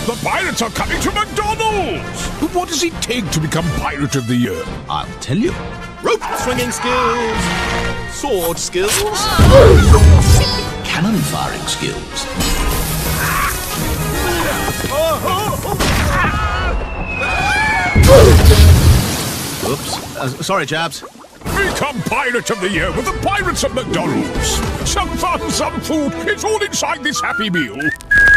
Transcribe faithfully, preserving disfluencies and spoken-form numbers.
The pirates are coming to McDonald's! What does it take to become Pirate of the Year? I'll tell you. Rope swinging skills, sword skills, cannon firing skills. Oops. Uh, sorry, chaps. Become Pirate of the Year with the Pirates of McDonald's! Some fun, some food, it's all inside this Happy Meal.